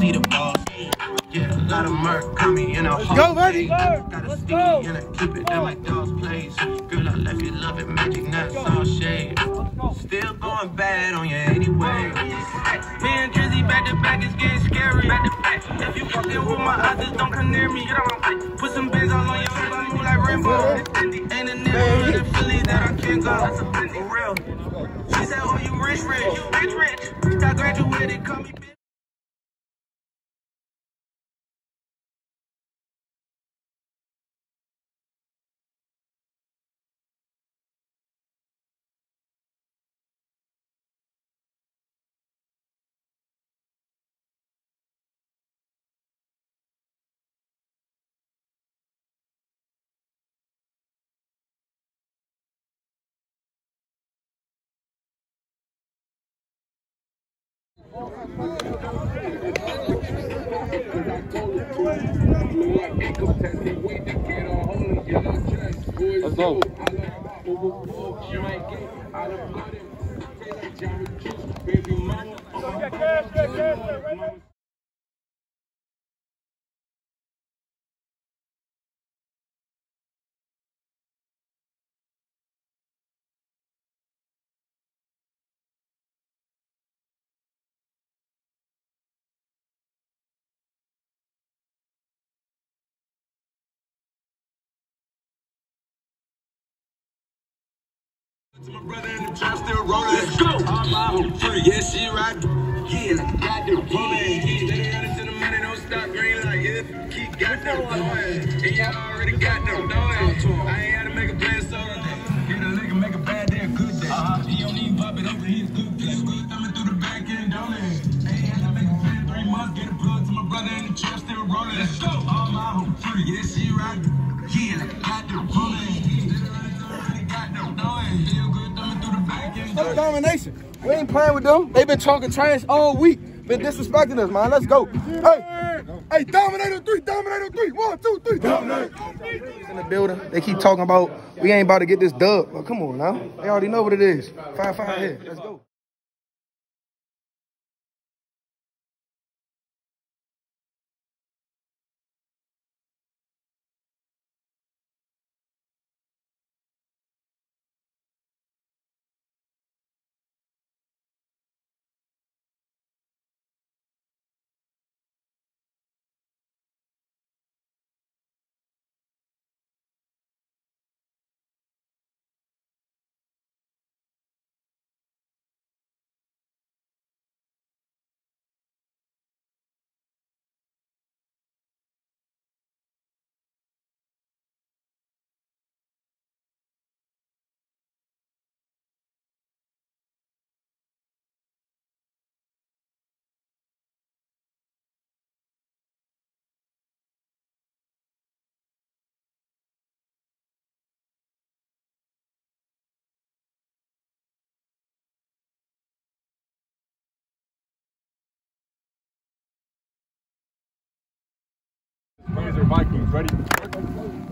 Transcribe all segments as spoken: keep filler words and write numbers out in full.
be the boss. Yeah, a lot of murk coming in a Let's go, buddy. Got a sticky and I keep it in my dog's place. Girl, I left you love it, magic nuts, all shade. Still going bad on you anyway. Me and Drizzy back to back, it's getting scary. Back to back. If you fucking with my eyes, just don't come near me. Put some bands all on your body, move like Rainbow. Ain't a nigga in Philly that I can't go. For real. She said, oh, you rich, rich. You rich, rich. I graduated, call me bitch. Let's go. My brother in the trap still rolling. Let's go. All my hoes free. Yeah, she right. Yeah, got the rolling. Yeah, they got it to the money, don't stop green light. Yeah, keep got them going. And y'all already got them knowing. I ain't had to make a plan so get a nigga make a bad day, a good day. Uh-huh. He don't even pop it over here, it's good day. Coming through the back end, don't it? Ain't had to make a plan three months. Get a plug to my brother in the trap still rolling. Let's go. All my hoes free. Yeah, she right. Yeah, got the rolling. That's domination. We ain't playing with them. They been talking trash all week. Been disrespecting us, man. Let's go. Hey, hey, dominate three, dominate three. One, two, three, dominate. In the building. They keep talking about we ain't about to get this dub. Oh, come on now. They already know what it is. Five, five here. Let's go. Razor Vikings, ready?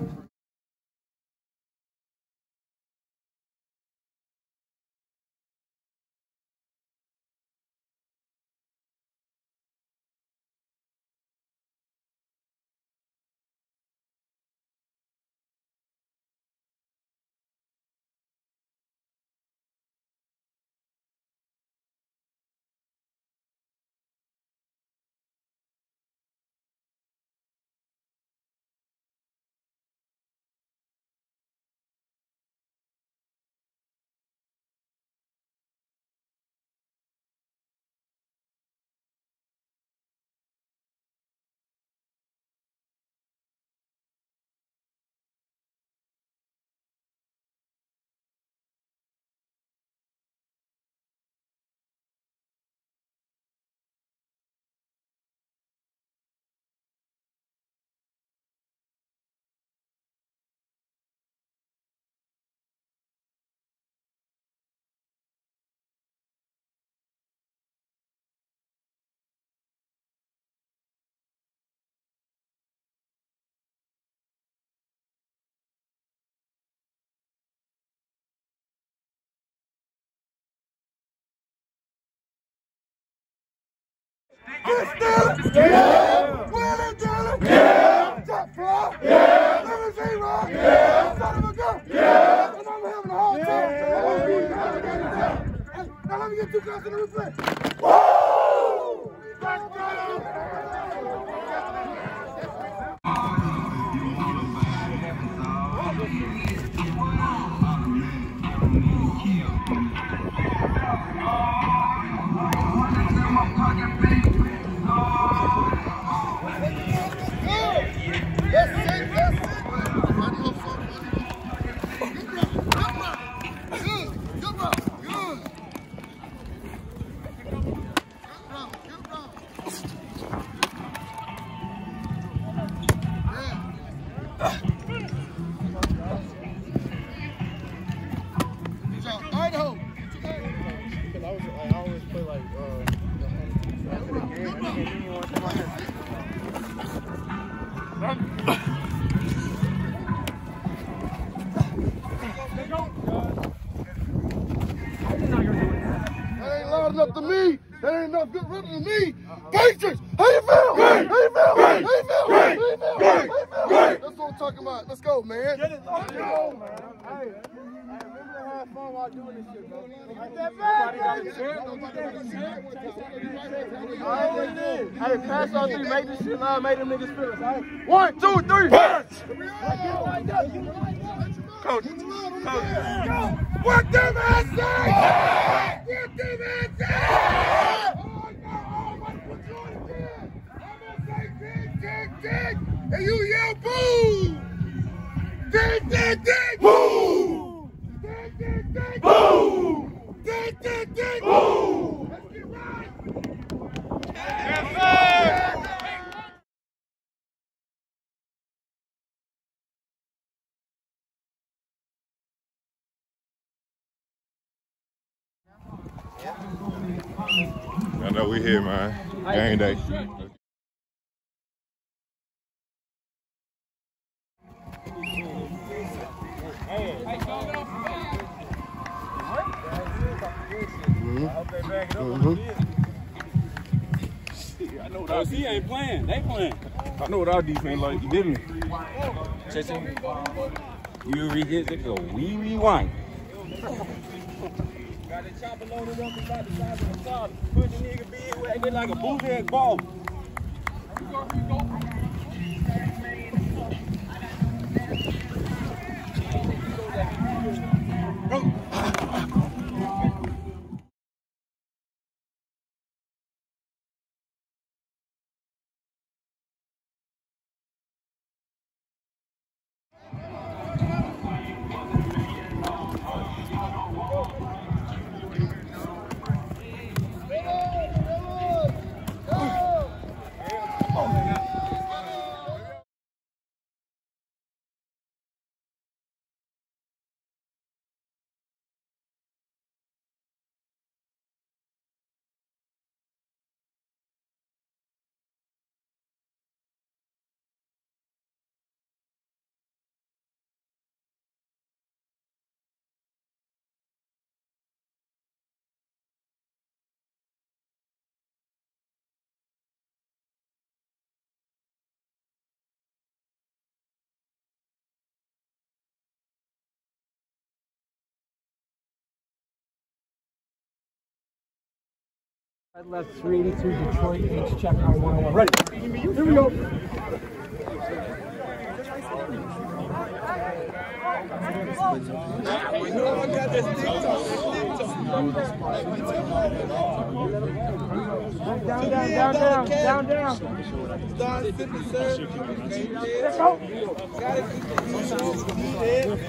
Kiss Stealer? Yeah. Willie Dillon? Yeah. Jack Fly? Yeah. Limousine Rock? Yeah. Son of a gun? Yeah. And I'm having a hard time. Yeah. Hey, now let me get two guys in the replay. Woo! Let's go! Up to me. That ain't enough good running to me. Patriots, how you feel? Great. How you feel? Great. How you feel? Great. How you feel? Great. How you feel? Great. That's what I'm talking about. Let's go, man. Get it. Let's go, man. Hey, remember to have fun while doing this shit, bro. Like that bad, hey, pass on three. Make this shit loud. Make them niggas feel it, all right? One, two, three. Punch. Coach. Coach. Work them ass out. Work them ass out. Oh, no. Oh, my God. I'm going to say dig, dig, dig. And you yell boo. Dig, dig, dig. Boo. Dig, dig, dig. Boo. Dig, dig, dig. Boo. Let's get right. Yes, sir. I know we here, man. Gang day. I know what our defense ain't playing. They playing. I know what our defense like. You did me. You read it. They go wee wee wine. Got the chopper loaded up about the size of the car. Put the nigga big where they like a bootleg ball. Left three eighty-two Detroit, H check on one oh one. Ready? Here we go. Down, down, down, down, down, down. Don fifty, sir. Let's go. Got it.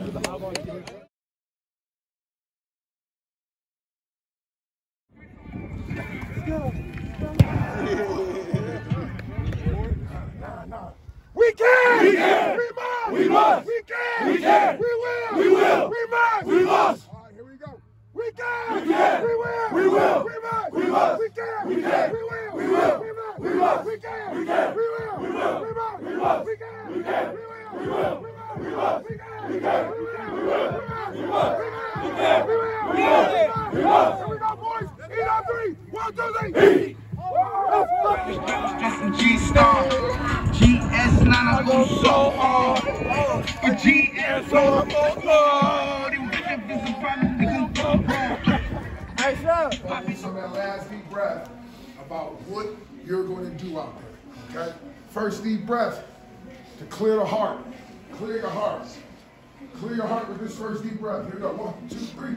We can! We can! We must! We must! We can! We can! We will! We will! We must! We must! All right, here we go. We can! We can! We will! We will! We must! We must! We can! We can! We will! We will! We must! We must! We can! We can! We will! We will! We must! We must! We can! We can! We will! We will! We must! We must! We can! We can! We will! We will! We We must! must! We We can! can! We will! We will! We must! We must! Here we go, boys! Eat on three! One, two, three! Eat! Woo! go so hard. A G S on the floor. Hey, sir. So that last deep breath about what you're going to do out there, okay? First deep breath to clear the heart. Clear your heart. Clear your heart with this first deep breath. Here we go. One, two, three.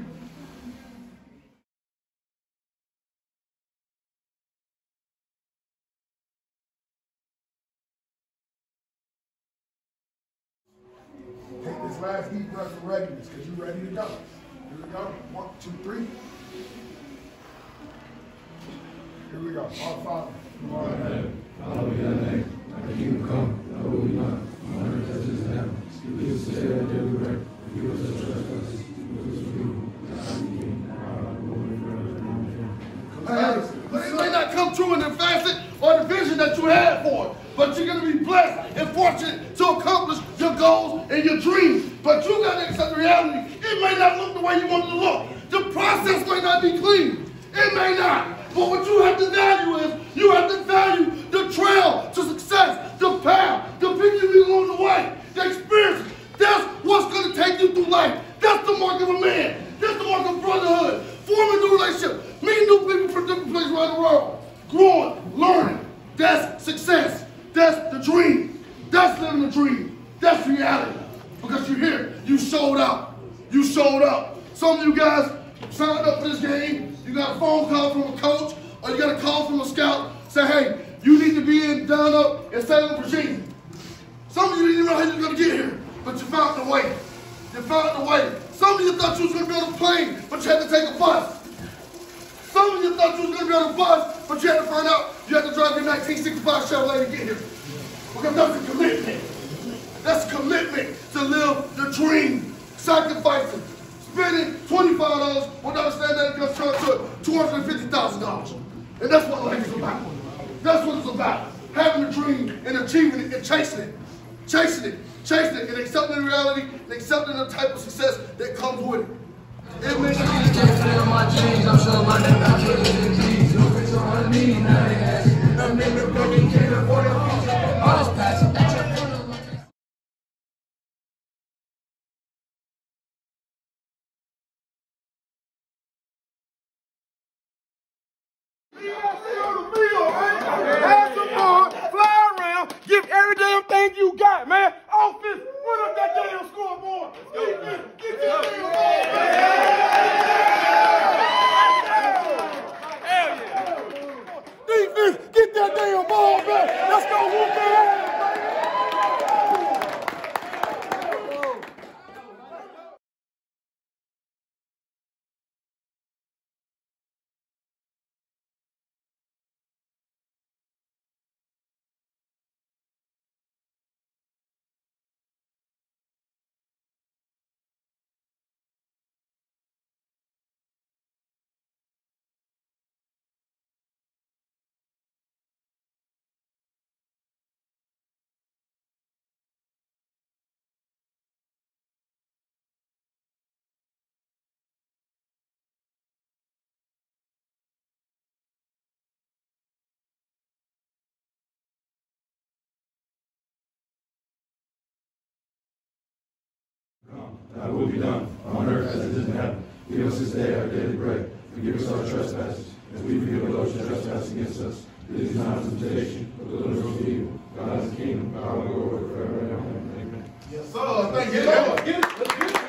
Take this last deep breath for readiness, because you're ready to go. Here we go. One, two, three. Here we go. Our Father, who art in heaven, hallowed be thy name. Thy kingdom come, thy will be done, on earth as it is in heaven. Give us this day our daily bread. Forgive us our trespasses. Forgive us our evil. But it may not come true in the facet or the vision that you had for it. But you're going to be blessed and fortunate to accomplish your goals and your dreams. But you got to accept reality. It may not look the way you want it to look. The process may not be clean. It may not. But what you have to value is, you have to value the trail to success, the path, the people you meet along the way, the experience. That's what's going to take you through life. That's the mark of a man. That's the mark of brotherhood. Forming new relationships. Meeting new people from different places around the world. Growing, learning. That's success. That's the dream. That's living the dream. That's reality. Because you're here. You showed up. You showed up. Some of you guys signed up for this game. You got a phone call from a coach, or you got a call from a scout. Say, hey, you need to be in down up in Salem, Virginia. Some of you didn't even know how you were going to get here, but you found the way. You found the way. Some of you thought you was going to be on a plane, but you had to take a bus. Some of you thought you was going to be on a bus, but you had to find out you had to drive your nineteen sixty-five Chevrolet to get here. Because that's a commitment. That's a commitment to live the dream, sacrificing, spending twenty-five dollars with understanding that it comes to two hundred fifty thousand dollars. And that's what life is about. That's what it's about. Having a dream and achieving it and chasing it. Chasing it. Chasing it and accepting the reality and accepting the type of success that comes with it. It makes me my change. I'm sure my name got keys. No fix on me, now they ask. I'm in the broken can't afford it. All this passion. Have some fun, fly around, give every damn thing you got, man. Offense, run up that damn scoreboard. Defense, get that damn ball back. Hell yeah. Defense, get that damn ball back. Let's go whoop their ass. Thy will be done, on earth as it is in heaven. Give us this day our daily bread. Forgive us our trespasses, as we forgive those who trespass against us. Lead us not into temptation, but deliver us from evil. God is the kingdom, power, and glory forever and ever. Amen. Yes, sir. Thank you. Let's get it. Let's get it.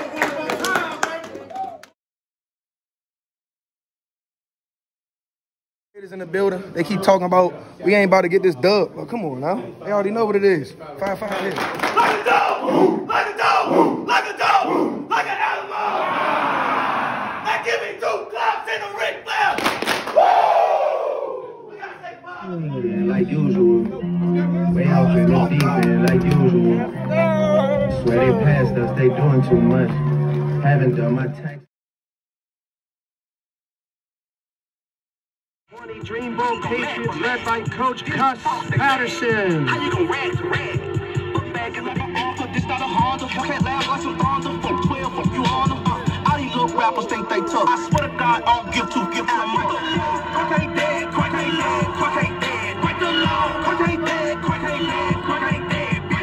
In the building, they keep talking about we ain't about to get this dub. Well, come on now, they already know what it is. Five, five, yeah. Like a dog, like a dog, like a dog, like an animal. Now give me two claps and a Ric Flair. Woo! We gotta take five. Like usual, way out there this defense, like usual. Swear they passed us, they doing too much. Haven't done my tax. Dreamboat Patriots led by Coach Cuss Patterson. How you gon' rag to rag? Look back and let me offer. This not a Honda. You can't laugh like some Honda. From twelve, fuck you on them. All these little rappers think they tough. I swear to God, I don't give two, give to them. Crack ain't dead, crack ain't dead, crack ain't dead. Break the law, crack ain't dead, crack ain't dead, crack ain't dead.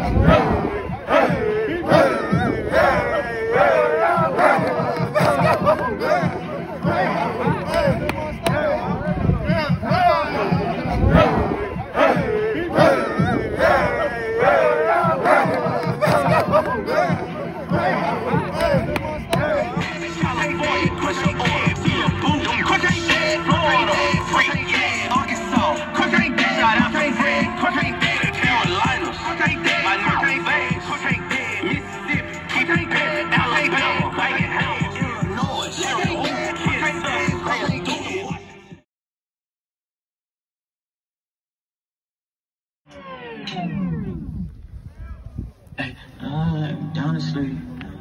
Uh, honestly.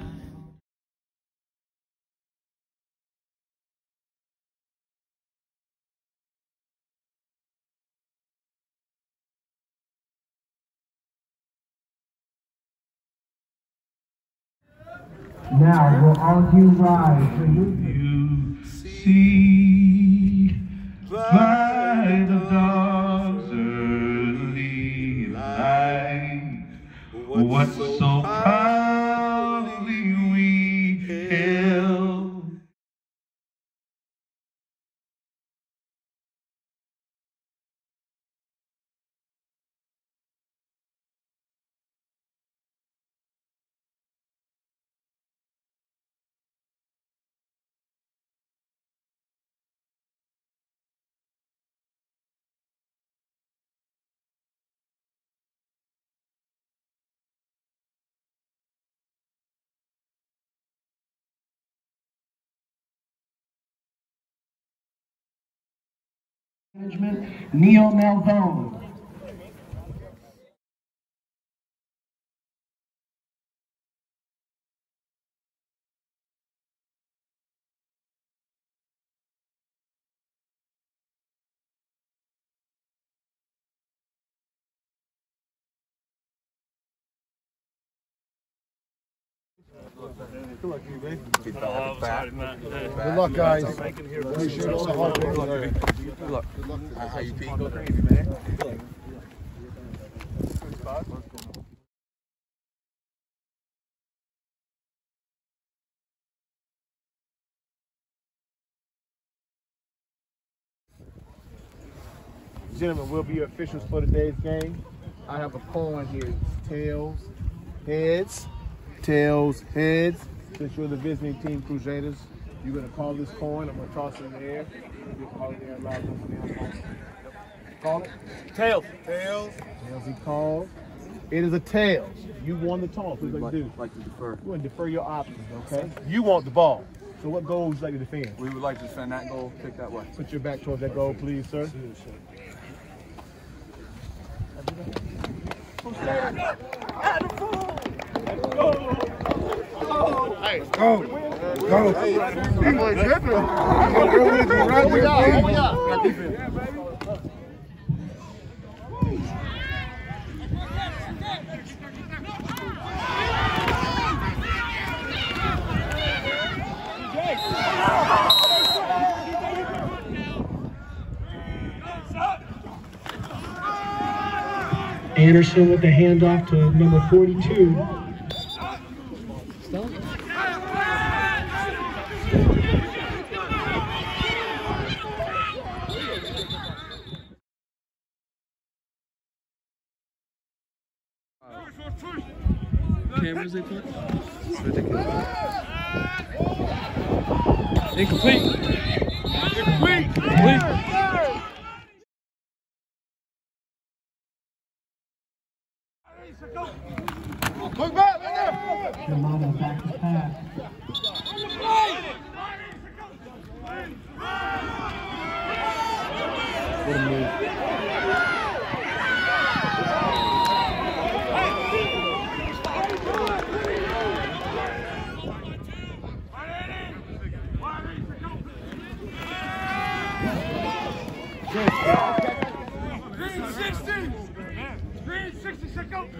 Now will all you rise for you. You see by the dawn's early light what so proudly we held. Management, Neil Malvone. Good luck, you, baby. Good luck, guys. Appreciate all the hard work. Good luck. Good luck. How you beat? Go crazy, man. Good luck. Gentlemen, we'll be your officials for today's game. I have a coin here. Tails, heads, tails, heads. Since you're the visiting team Crusaders, you're going to call this coin. I'm going to toss it in the air. You'll call it there and loud enough. Call it. Tails. Tails. Tails he calls. It is a tails. You won the toss. What would you like to do? like to defer. We're going to defer your options, okay? You want the ball. So what goal would you like to defend? We would like to defend that goal, kick that way. Put your back towards that goal, please, sir. Hey, go. Go. That boy tripping. Right we got. We got. Defense. Anderson with the handoff to number forty-two. Cameras they put? It's ridiculous. Incomplete. Incomplete. Incomplete. Look back, right there. Mama back to pass. What a move. Green sixty! Green sixty, second!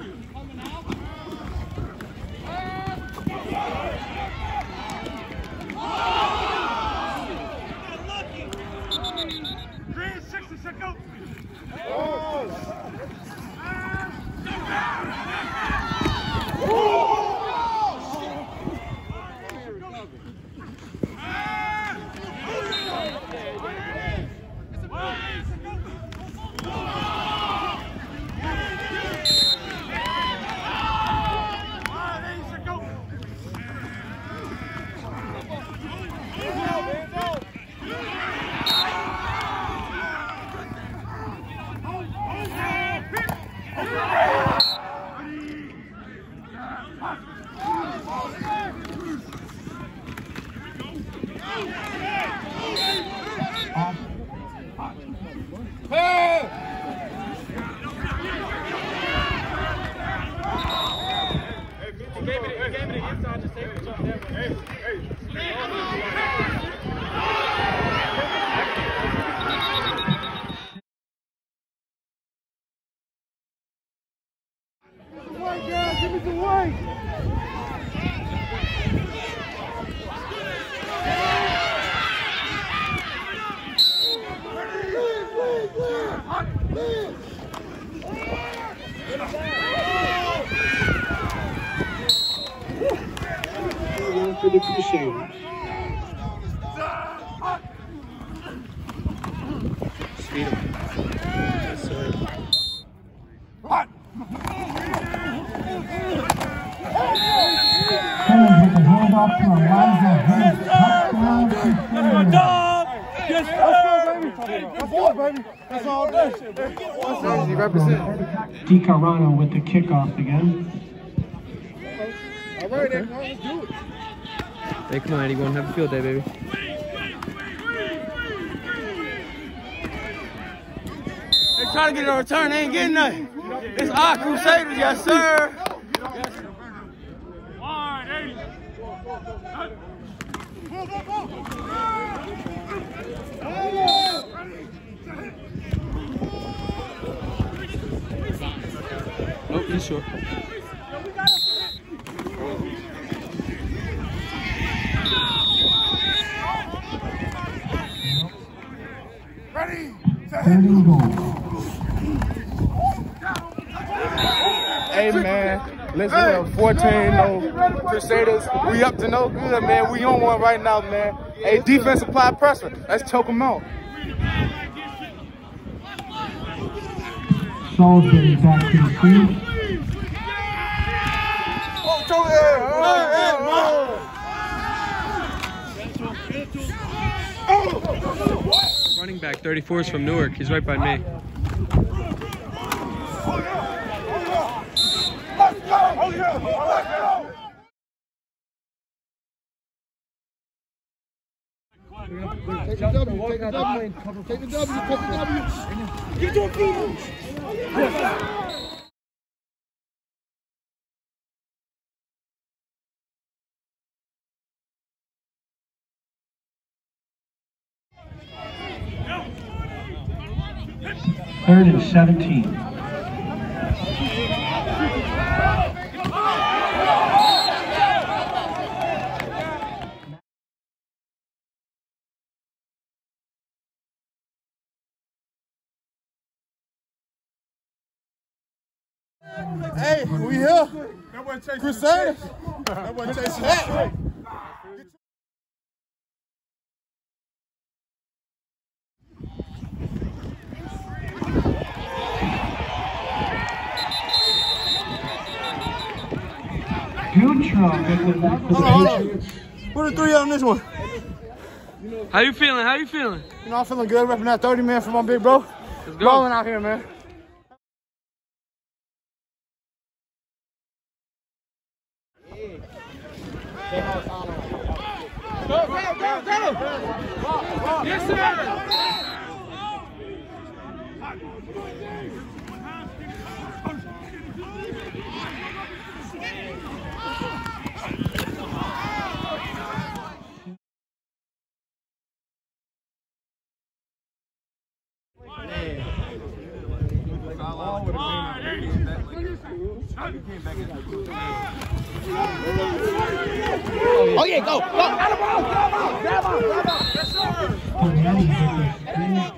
Green sixty, second! Give me some white. One for the Crusaders. Speed him. Yes, sir. Simmons with the handoff to Elijah Hayes. Touchdown, Crusaders. Let's go, baby. That's all day. He represent. DiCarano with the kickoff again. All right, then. Let's do it. Hey, come on, Eddie. Go and have a field day, baby. They trying to get a return. They ain't getting nothing. It's our Crusaders, yes, sir. Nope, he's short. Ready? Hey, man. Listen, hey, fourteen no Crusaders. We up to no good, man. We on one right now, man. Hey, defense apply pressure. Let's choke them out. Salisbury back to the field. Oh, choke it. Running back, thirty-four is from Newark. He's right by me. Take the W, take the W, take the W, take the W. Get your feet. Third and seventeen. Hey, we here. Crusaders. That wasn't chasing that. Gutra with the, with the Hold on, hold on. Patriots. Who the three on this one? How you feeling? How you feeling? You know, I'm feeling good. Repping that thirty man for my big bro. Let's go. Rolling out here, man. Go, go, go, go! Yes, sir! Oh yeah, go, go, out of bounds, grab out, grab out, grab out. Yes, sir.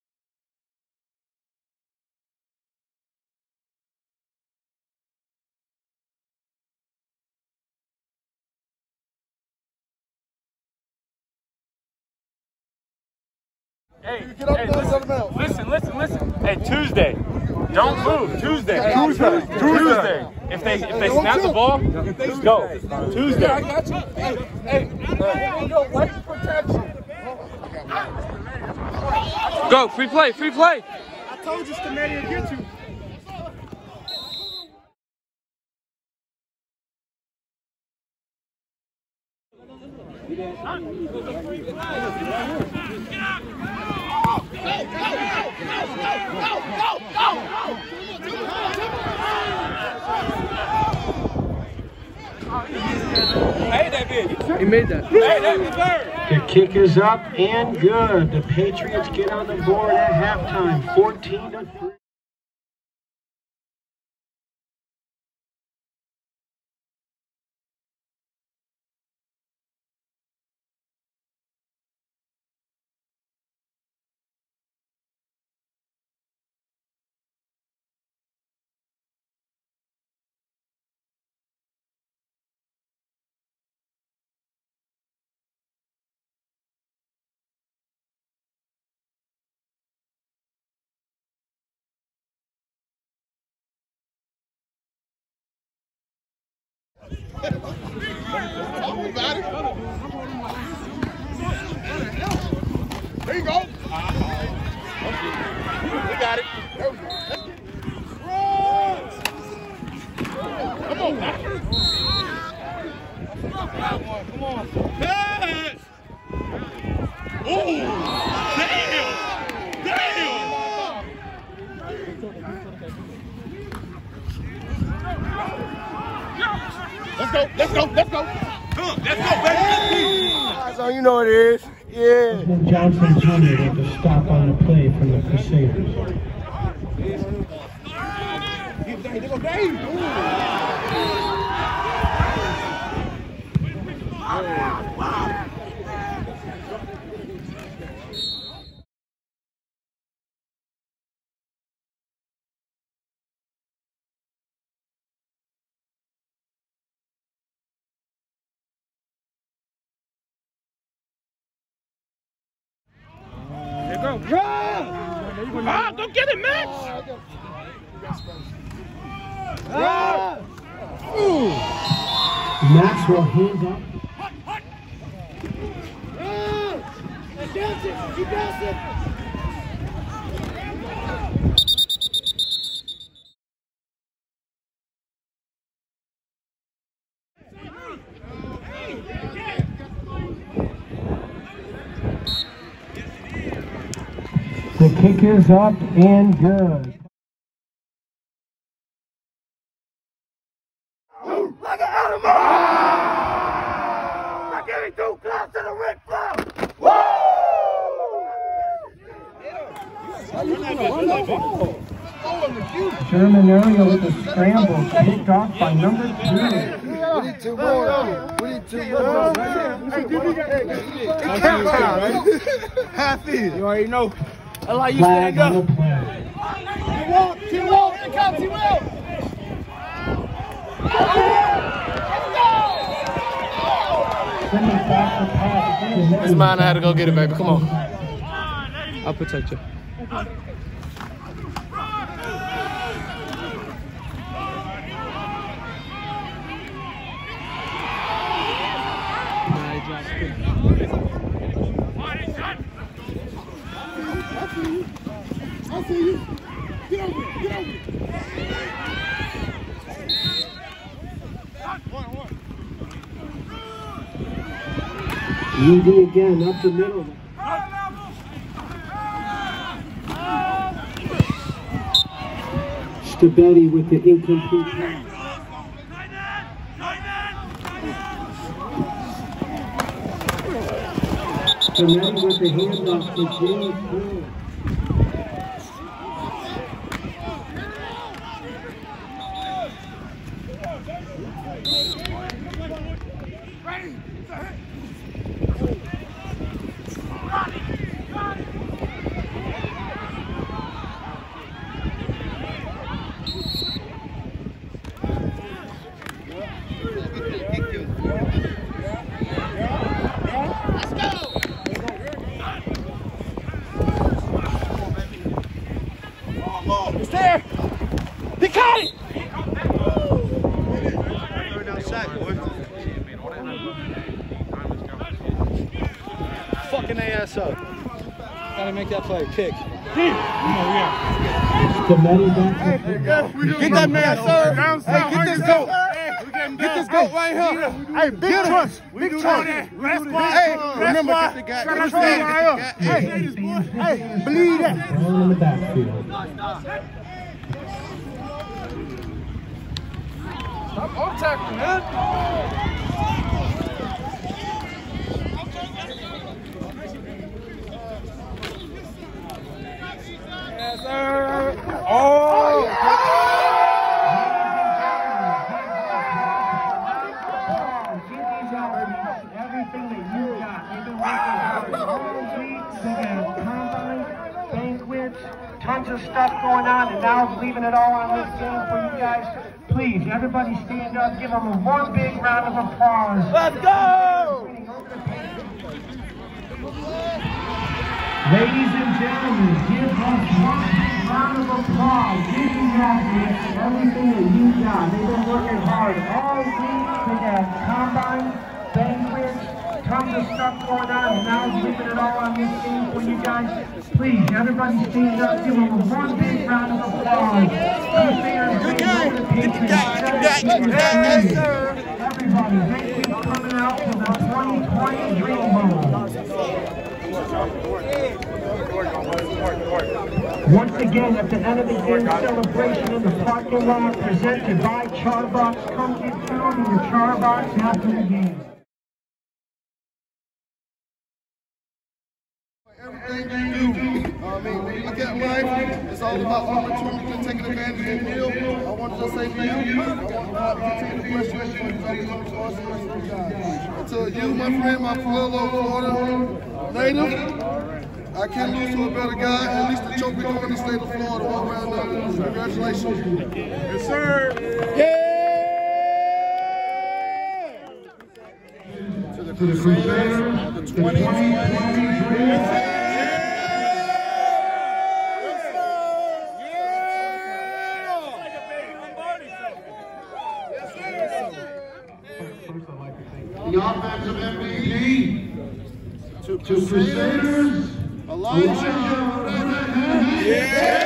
Hey, hey listen, listen, listen, listen. Hey, Tuesday. Don't move. Tuesday. Tuesday. Tuesday. If they if they snap the ball, go. Tuesday. I got you. Hey, hey, go, wait for protection. Go, free play, free play. I told you Stamati would get you. I hate that bitch. He made that. The kick is up and good. The Patriots get on the board at halftime, fourteen to three. There you go. We got it. Come on. Come on. Yes. Oh, damn. Damn. Let's go. Let's go. Let's go. Come on. Let's go, baby. So you know what it is. Yeah. Johnson Junior with the stop on the play from the Crusaders. Go. Run! Ah, go get it, Max! Run! Ooh. Maxwell hands up. Keep dancing! The kick is up and good. Like an animal! Like giving two claps to the Ric Flair! German area with a scramble, kicked off by number two. We need two more. We need two more. Hey, give me that. It counts out. Half in. You already know. I like you stand up. T-Wall, T-Wall, here comes T-Wall. It's mine. I had to go get it, baby. Come on. I'll protect you. I see you. Get over it. Get over it. Easy again, up the middle. Stabetti with the incomplete pass. Stabetti with the handoff to James Hill. It's there! They caught it! Fucking their ass up. Gotta make that play. Kick. Get that man, sir. Down south. Hey, get this goat. Get this goat right here. Hey, big trust. Big trust. Hey, remember, get the guy. Hey, hey, believe that. In the backfield. Stop on tackling, man. Yes, sir. Oh! Everything that you got. They've been working hard all week. They got combine, banquets, tons of stuff going on, and now leaving it all on this game for you guys. Please, everybody stand up. Give them a one big round of applause. Let's go! Ladies and gentlemen, give us one big round of applause. Give you guys everything that you got. They've been working hard all week. They got combine, banquets, tons of stuff going on, and now leaving it all on this game for you guys. Please, everybody stand up. Give them a one big round of applause. Crusaders, get the guy, get the guy, get the guy. Everybody, thank you for coming out for the twenty twenty Dream Bowl. Once again, at the end of the game celebration in the parking lot, presented by Charbox. Come get food in your Charbox after the game. Everything you do. I mean, when you look at life, it's all about opportunity and taking advantage of the deal. I wanted to say to you, I want God to continue to bless you and to you, my friend, my fellow Florida native. I can't lose to a better guy. At least the trophy going in the state of Florida, one way or another. Congratulations. Yes, sir. Yeah! To the Crusaders, the twenty twenty. The offensive M V P to Crusaders, Elijah. Yeah!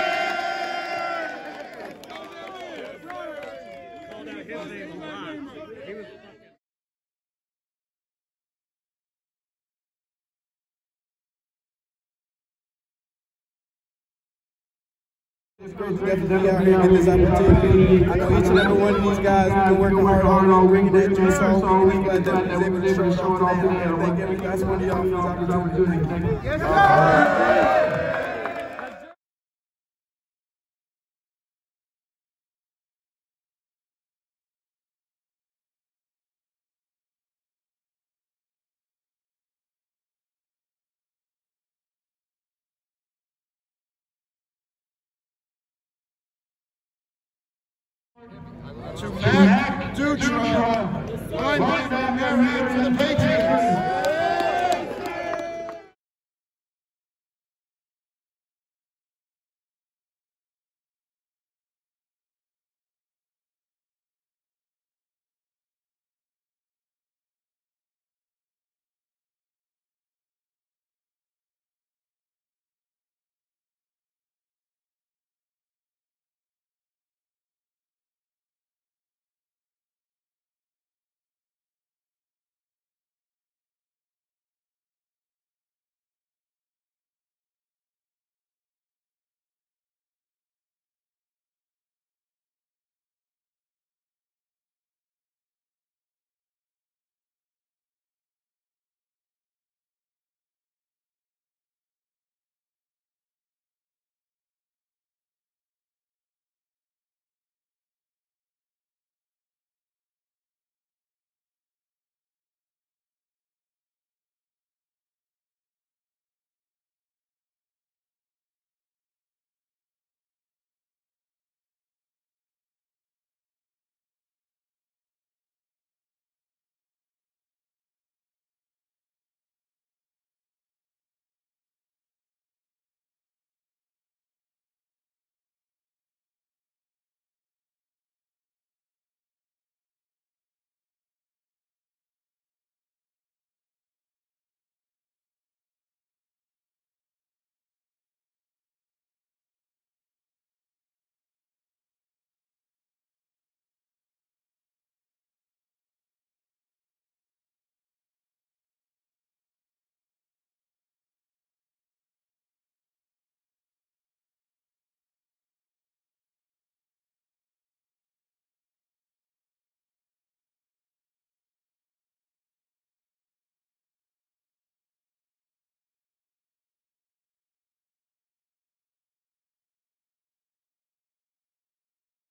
It's great to definitely out here and get this opportunity. I know each and every one of these guys have been working hard all week, bringing that juice all week. Glad that we was able to show it off today. And thank every last one of y'all for this opportunity. Yes, sir! To Mac Dutra, linebacker, Maryland, for the Patriots.